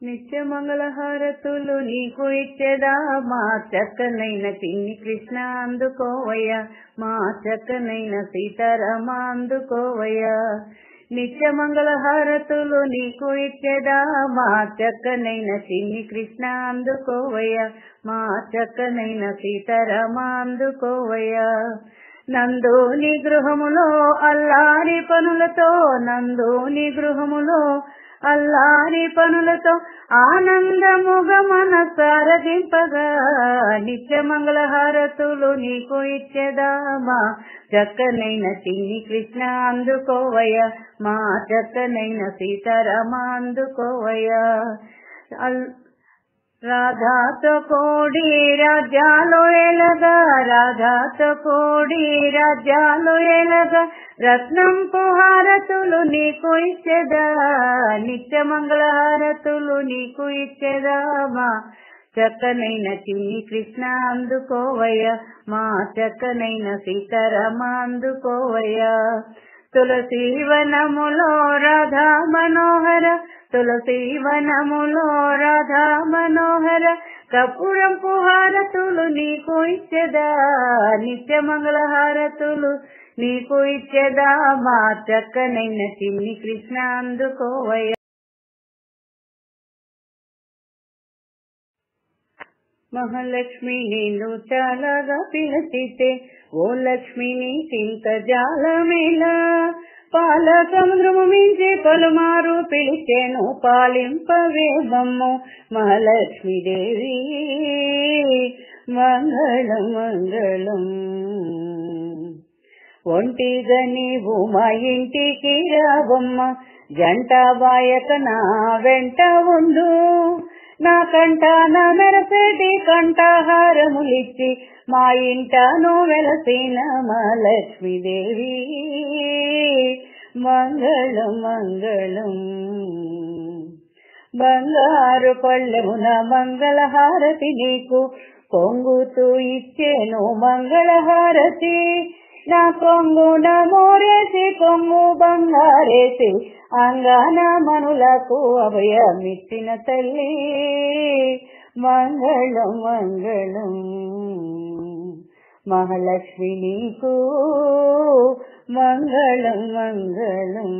నిత్య మంగళహారతులు నీకు ఇచ్చేదా మా చక్కనైన చిన్ని కృష్ణ అందుకోవయ్యా, మా చక్కనైన సీతారామ అందుకోవయ్యా. నిత్య మంగళహారతులు నీకు ఇచ్చేదా మా చక్కనైన చిన్ని కృష్ణ అందుకోవయ్యా, మా చక్కనైన సీతారామ అందుకోవయ్యా. నందోని గృహములో అల్లారి పనులతో, నందోని గృహములో అల్లారి పనులతో ఆనందముగా మన సారదింపగా నిత్య మంగళహారతులు నీకు ఇచ్చేదామా చక్కనైన చిన్ని కృష్ణ అందుకోవయ్యా, మా చక్కనైన సీతారామ అందుకోవయ్యా. రాధాతో కోడి రాజ్యాలు ఎలగా, రాధాతో కోడి రాజ్యాలు ఎలగా రత్నంపు హారతులు నీకు ఇచ్చేదా, నిత్య మంగళహారతులు నీకు ఇచ్చేదా మా చక్కనైన చిన్ని కృష్ణ అందుకోవయ్యా, మా చక్కనైన సీతారామ అందుకోవయ్యా. తులసి వనములో రాధా మనోహర, తులసి వనములో రాధా మనోహర కపురంపు హారతులు నీకు ఇచ్చేదా, నిత్య మంగళహారతులు నీకు ఇచ్చేదా మా చక్కనైన చిన్ని కృష్ణ అందుకోవయ్యా. మహాలక్ష్మి నిన్ను చాలాగా పిలిచితే ఓ లక్ష్మి నీకింత జాలమేలా, పాల సముద్రము మించి పలుమారు పిలిచేను పాలింపవేమమ్ము మహాలక్ష్మీదేవి. మంగళం మంగళం. ఒంటిగా నీవు మా ఇంటికి రావమ్మ, జంట బాయక నా వెంట ఉండు, నా కంట నా మెరసేటి కంఠహారములిచ్చి మా ఇంటను వెలసిన మా లక్ష్మీదేవి. మంగళం మంగళం. బంగారు పళ్ళెమున మంగళహారతి నీకు పొంగుతూ ఇచ్చేను మంగళహారతి, నా కొంగున మోరేసి కొంగు బంగారేసి అంగాన మనులకు అభయమిచ్చిన తల్లి. మంగళం మంగళం. మహాలక్ష్మి నీకు మంగళం మంగళం.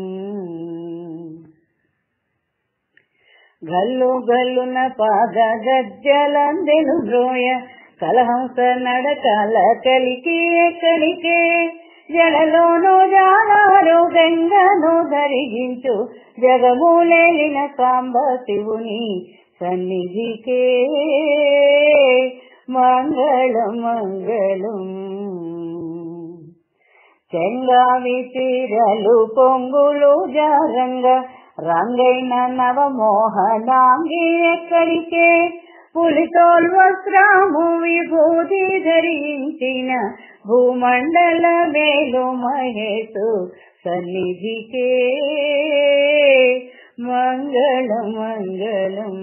గల్లు గల్లున పాద గజ్జలందెను బ్రోయ, కలహంస నడకల కలికి ఎక్కడికే, జడలోనూ జాలారు గంగను ధరించు జగములేలిన సాంబ శివుని సన్నిధికే. మంగళం మంగళం. చెంగావి చీరలు పొంగులు జారంగా రంగైన నవమోహనాంగి ఎక్కడికే, పులితోల్ వస్త్రము విభూతి ధరించిన భూమండల వేలు మహేశు సన్నిధికే. మంగళం మంగళం.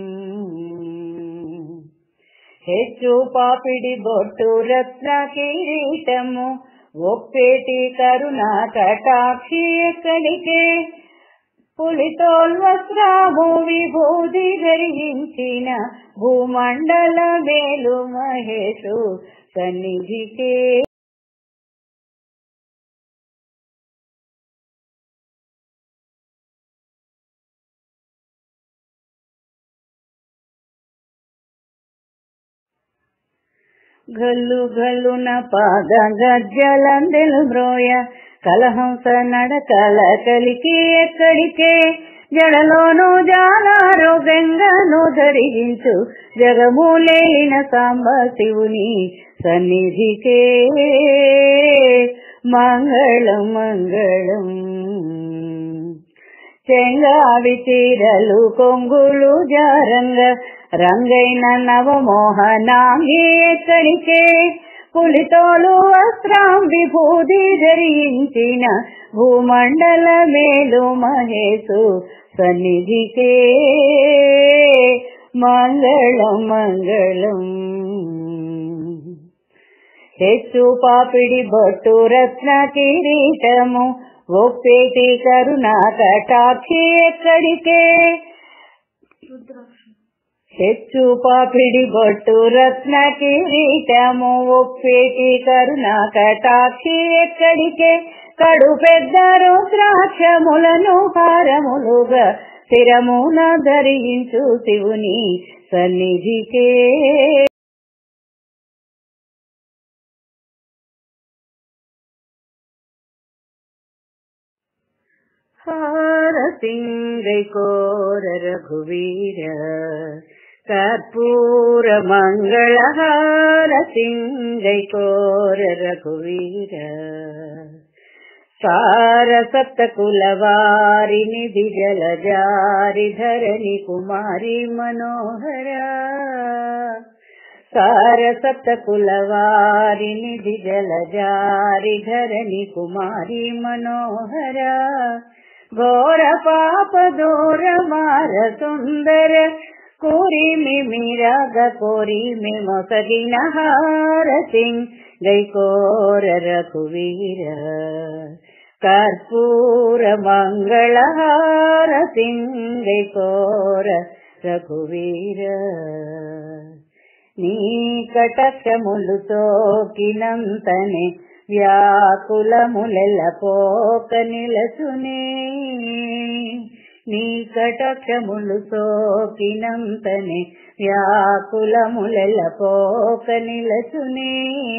హెచ్చు పాపిడి బొట్టు రత్న కిరీటము ఒప్పేటి కరుణా కటాక్షి ఎక్కడికే, పులితోల్ వస్త్రము విభూతి ధరించిన భూమండల వేలు మహేశు సన్నిధికే. గల్లు గల్లున పాద గజ్జలందెలు బ్రోయ, కలహంస నడకల కలికి ఎక్కడికే, జడలోనూ జాలారు గంగను ధరించు జగములేలిన సాంబ శివుని సన్నిధికే. మంగళం మంగళం. చెంగావి చీరలు కొంగులు జారంగ రంగైన నవమోహనాంగి ఎక్కడికే, పులితోలు వస్త్రం విభూతి ధరించిన భూమండల మేలు మహేశు సన్నిధికే. మంగళం మంగళం. హెచ్చు పాపిడి బొట్టు రత్న కిరీటము ఒప్పేటి కరుణా కటాక్షి ఎక్కడికే, రుద్రాక్ష ಹೆಚ್ಚು ಪಾಪಿಡಿ ಬೊಟ್ಟು ರತ್ನ ಕಿರೀಟము ఒప్పేటి కరుణా కటాక్షి ఎక్కడికే కడు పెద్ద రుద్రాక్షములను హారములుగా శిరమున ధరించు శివుని సన్నిధికే. హారతింగై కోర రఘువీర కర్పూర మంగళ హారతింగై కోర రఘువీర సార సప్త కులవారి నిధి జలజారి ధరణి కుమారి మనోహర సార సప్త కులవారి నిధి జలజారి ధరణి కుమారి మనోహర ఘోర పాప దూర మార సుందర కోరిమి మీరాగ కోరిమి మొసగిన హారతింగ్ గై కోర రఘువీర కర్పూర మంగళ హారతింగ్ గై కోర రఘువీర నీ కటాక్షములు సోకినంతనే వ్యాకులములెల్ల పోక నిలచునే నీ కటాక్షములు సోకినంతనే వ్యాకులములెల్ల పోక నిలచునే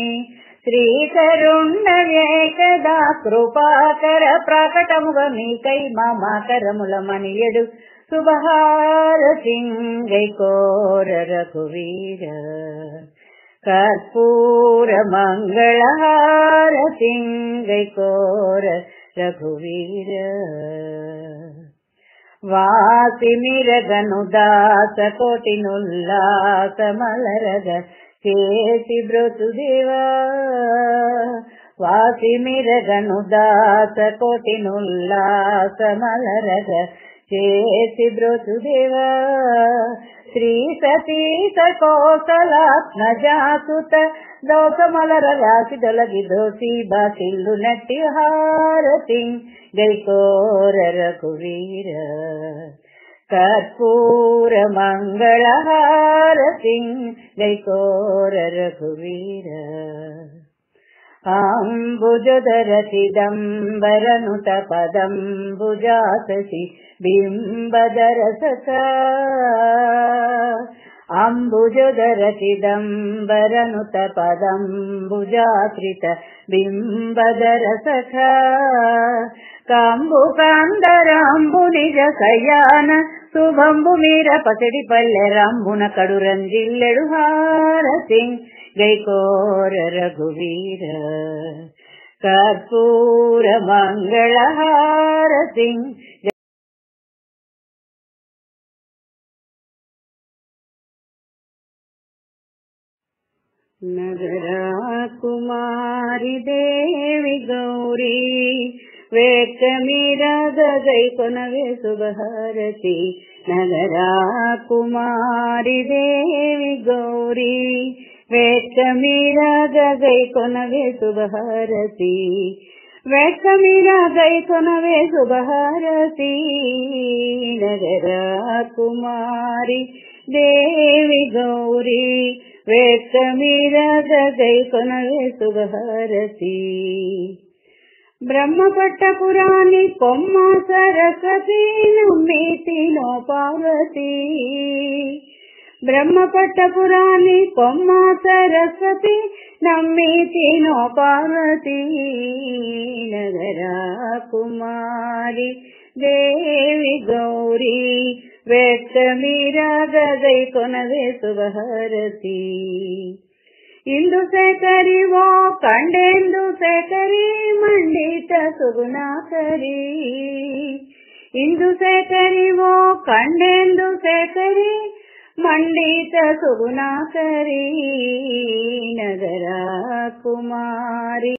శ్రీకరుణ్ణవేకదా కృపాకర ప్రకటముగా నీకై మామాకరముల మనియడు శుభహారతింగై కోర రఘువీర కర్పూర మంగళ హారతింగై కోర రఘువీర వాసి మిరగను దాస కోటినుల్లాస మలరగ చేసి బ్రతుదేవా వాసి మిరగను దాస కోటినుల్లాస మలరగ చేసి బ్రతుదేవా శ్రీ సతీత కోసలాత్మ జాసుత దోసమలర రాసి దొలగి దోసి బాసిల్లు నట్టి హారతింగ్ గై కోర రఘువీర కర్పూర మంగళ హారతింగ్ గై కోర రఘువీర అంబుజధర చిదంబరనుత పదంబుజాససి బింబధర సఖా అంబుజధర చిదంబరనుత పదంబుజాశ్రిత బింబధర సఖా కంబు కందరాంబు నిజ సయాన శుభంబు మీర పసిడి పల్లె రంబున కడు రంజిల్లెడు హారతింగ్ గై కోర రఘువీర కర్పూర మంగళ హారతింగ్ నగరా కుమారి దేవి గౌరీ వేక మీరాగై కొనవే శుభహారతి నగరా కుమారి దేవి గౌరీ వేక మీరాగై కొనవే శుభహారతి వేక మీరాగై కొనవే శుభహారతి నగరా కుమారి దేవి గౌరీ వేక మీరాగై కొనవే శుభహారతి బ్రహ్మపట్టపురాణి కొమ్మ సరస్వతి నమ్మితినో పార్వతి బ్రహ్మపట్టపురాణి కొమ్మ సరస్వతి నమ్మితినో పార్వతి నగరా కుమారి దేవి గౌరీ వేక మీరాగై కొనవే శుభహారతి ఇందు శేఖరివో కండేందు శేఖరి మండిత సుగుణాకరి ఇందు శేఖరివో కండేందు శేఖరి మండిత సుగుణాకరి నగరా కుమారి